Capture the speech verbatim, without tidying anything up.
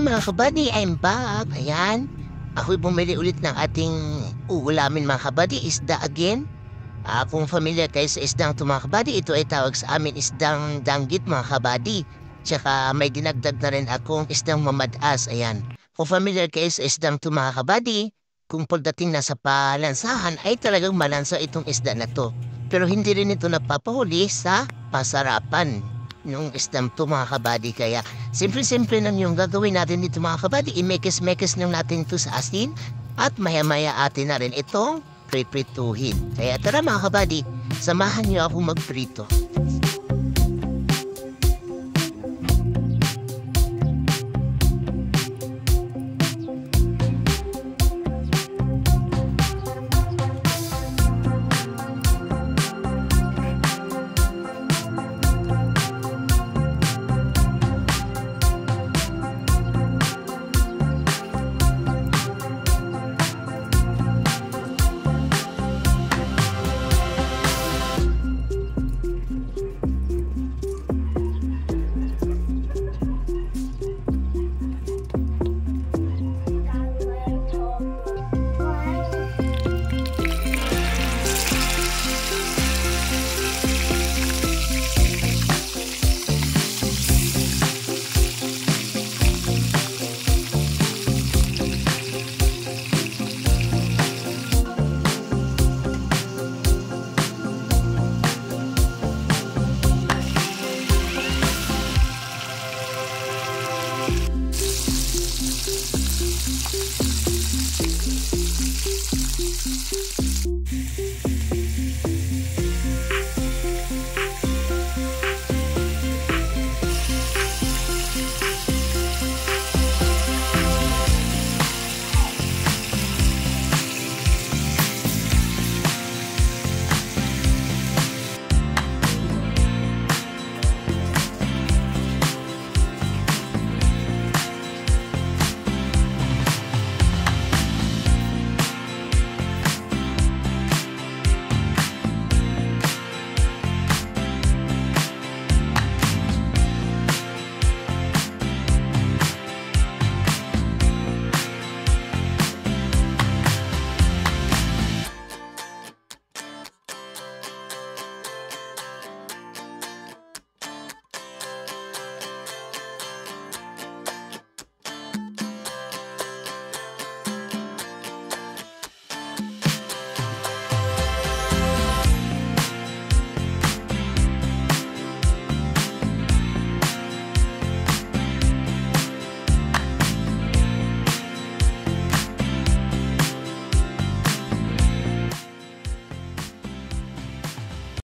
mga kabady, I'm back. Ayan. Ako'y bumili ulit ng ating uulamin mga kabady, isda again. Ah, kung familiar kayo sa isdang ito mga kabady, ito ay tawag sa amin isdang danggit mga kabady. Tsaka may dinagdag na rin akong isdang mamadas. Ayan. Kung familiar kayo sa isdang ito mga kabady, kung pagdating na sa palansahan ay talagang malansa itong isda na to. Pero hindi rin ito napapahuli sa pasarapan yung isdang to mga kabady. Kaya simple-simple lang yung gagawin natin dito mga kabady. I-mekes-mekes lang natin ito sa asin at maya-maya atin na rin itong priprituhin. Kaya tara mga kabady, samahan niyo ako magprito.